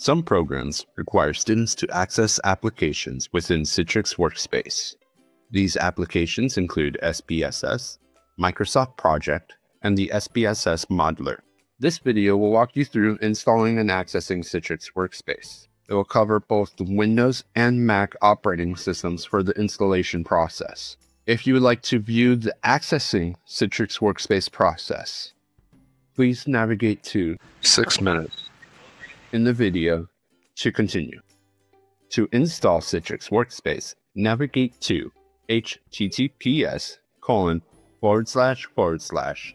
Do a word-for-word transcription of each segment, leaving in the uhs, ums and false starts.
Some programs require students to access applications within Citrix Workspace. These applications include S P S S, Microsoft Project, and the S P S S Modular. This video will walk you through installing and accessing Citrix Workspace. It will cover both the Windows and Mac operating systems for the installation process. If you would like to view the accessing Citrix Workspace process, please navigate to six minutes in the video to continue. To install Citrix Workspace, navigate to https colon forward slash forward slash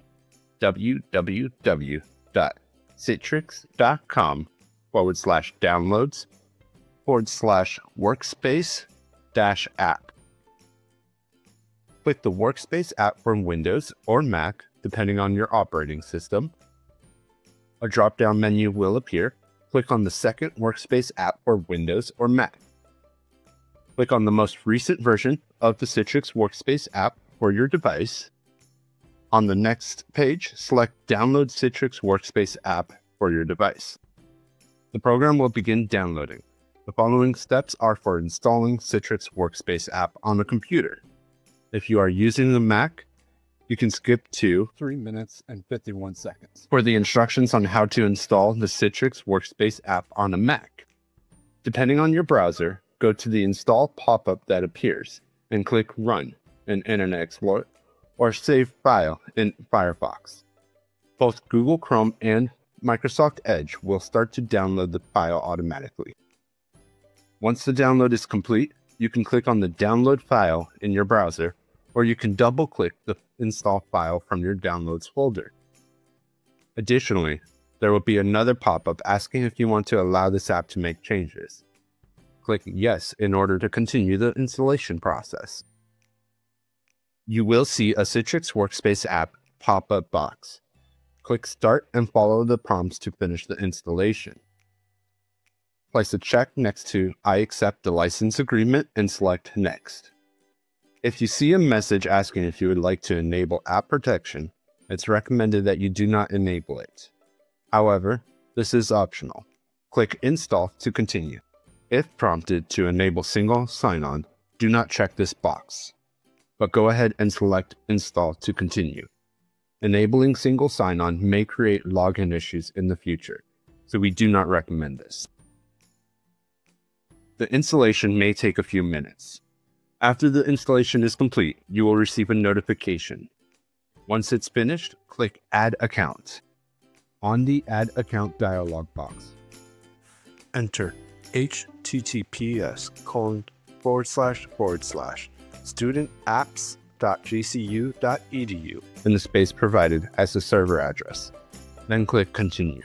www.citrix.com forward slash downloads forward slash workspace dash app. Click the Workspace app for Windows or Mac, depending on your operating system. A drop-down menu will appear. Click on the second Workspace app for Windows or Mac. Click on the most recent version of the Citrix Workspace app for your device. On the next page, select Download Citrix Workspace app for your device. The program will begin downloading. The following steps are for installing Citrix Workspace app on a computer. If you are using the Mac, you can skip to three minutes and fifty-one seconds for the instructions on how to install the Citrix Workspace app on a Mac. Depending on your browser, go to the Install pop-up that appears and click Run in Internet Explorer or Save File in Firefox. Both Google Chrome and Microsoft Edge will start to download the file automatically. Once the download is complete, you can click on the download file in your browser, or you can double-click the install file from your downloads folder. Additionally, there will be another pop-up asking if you want to allow this app to make changes. Click Yes in order to continue the installation process. You will see a Citrix Workspace app pop-up box. Click Start and follow the prompts to finish the installation. Place a check next to I accept the license agreement and select Next. If you see a message asking if you would like to enable app protection, it's recommended that you do not enable it. However, this is optional. Click Install to continue. If prompted to enable single sign-on, do not check this box, but go ahead and select Install to continue. Enabling single sign-on may create login issues in the future, so we do not recommend this. The installation may take a few minutes. After the installation is complete, you will receive a notification. Once it's finished, click Add Account. On the Add Account dialog box, enter https colon forward slash forward slash studentapps.gcu.edu in the space provided as the server address. Then click Continue.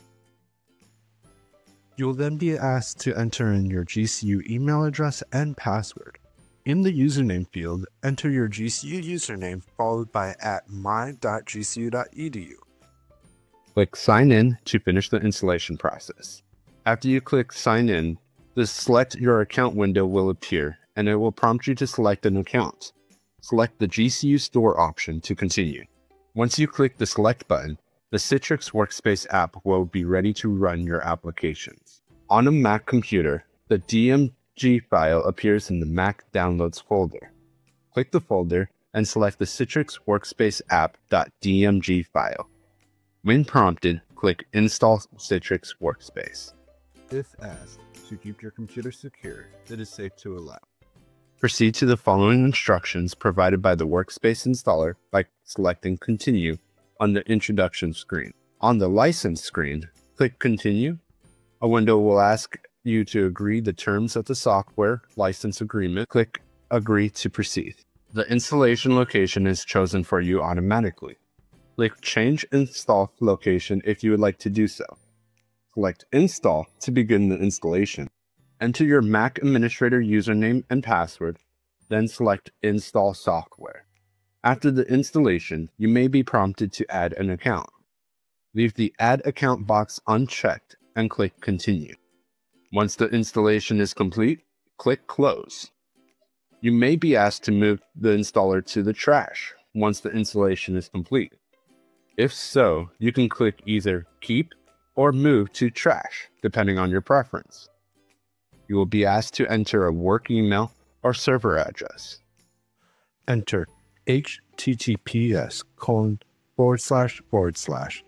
You will then be asked to enter in your G C U email address and password. In the username field, enter your G C U username followed by at my dot g c u dot e d u. Click Sign In to finish the installation process. After you click Sign In, the Select Your Account window will appear, and it will prompt you to select an account. Select the G C U Store option to continue. Once you click the Select button, the Citrix Workspace app will be ready to run your applications. On a Mac computer, the D M G file appears in the Mac Downloads folder. Click the folder and select the Citrix Workspace app.dmg file. When prompted, click Install Citrix Workspace. If asked to keep your computer secure, it is safe to allow. Proceed to the following instructions provided by the Workspace installer by selecting Continue on the introduction screen. On the license screen, click Continue. A window will ask you to agree the terms of the software license agreement. Click Agree to proceed. The installation location is chosen for you automatically. Click Change Install Location if you would like to do so. Select Install to begin the installation. Enter your Mac administrator username and password, then select Install Software. After the installation, you may be prompted to add an account. Leave the Add Account box unchecked and click Continue. Once the installation is complete, click Close. You may be asked to move the installer to the trash once the installation is complete. If so, you can click either Keep or move to trash, depending on your preference. You will be asked to enter a work email or server address. Enter https colon forward slash forward slash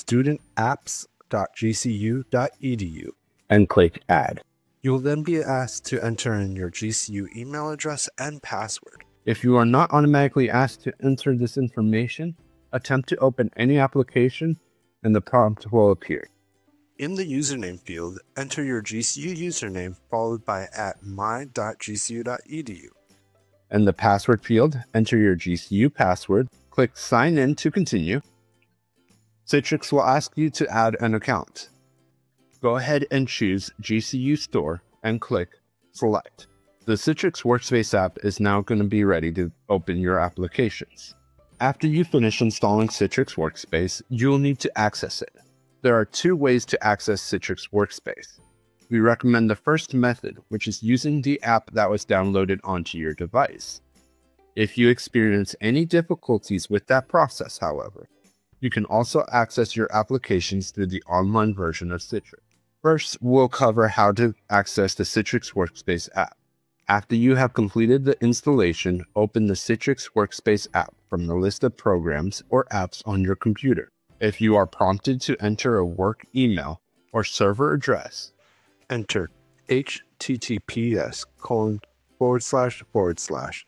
studentapps.gcu.edu And click Add. You will then be asked to enter in your G C U email address and password. If you are not automatically asked to enter this information, attempt to open any application and the prompt will appear. In the username field, enter your G C U username followed by at my dot g c u dot e d u. In the password field, enter your G C U password, click Sign In to continue. Citrix will ask you to add an account. Go ahead and choose G C U Store and click Select. The Citrix Workspace app is now going to be ready to open your applications. After you finish installing Citrix Workspace, you'll need to access it. There are two ways to access Citrix Workspace. We recommend the first method, which is using the app that was downloaded onto your device. If you experience any difficulties with that process, however, you can also access your applications through the online version of Citrix. First, we'll cover how to access the Citrix Workspace app. After you have completed the installation, open the Citrix Workspace app from the list of programs or apps on your computer. If you are prompted to enter a work email or server address, enter https colon forward slash forward slash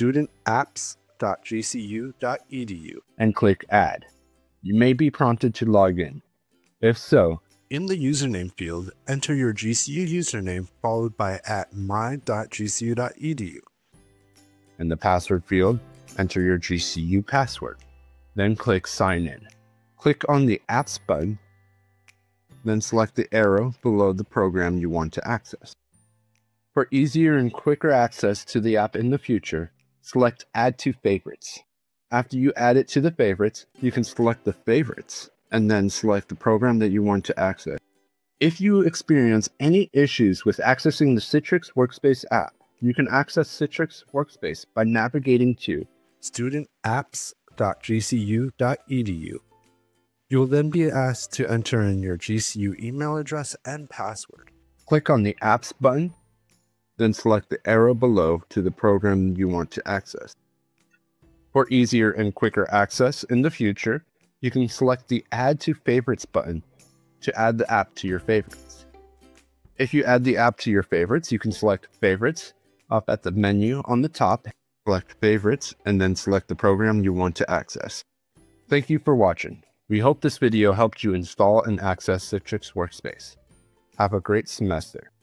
studentapps.gcu.edu and click Add. You may be prompted to log in. If so, in the username field, enter your G C U username followed by at my dot g c u dot e d u. In the password field, enter your G C U password. Then click Sign In. Click on the Apps button, then select the arrow below the program you want to access. For easier and quicker access to the app in the future, select Add to Favorites. After you add it to the favorites, you can select the favorites and then select the program that you want to access. If you experience any issues with accessing the Citrix Workspace app, you can access Citrix Workspace by navigating to studentapps.gcu.edu. You will then be asked to enter in your G C U email address and password. Click on the Apps button, then select the arrow below to the program you want to access. For easier and quicker access in the future, you can select the Add to Favorites button to add the app to your favorites. If you add the app to your favorites, you can select Favorites up at the menu on the top, select Favorites, and then select the program you want to access. Thank you for watching. We hope this video helped you install and access Citrix Workspace. Have a great semester.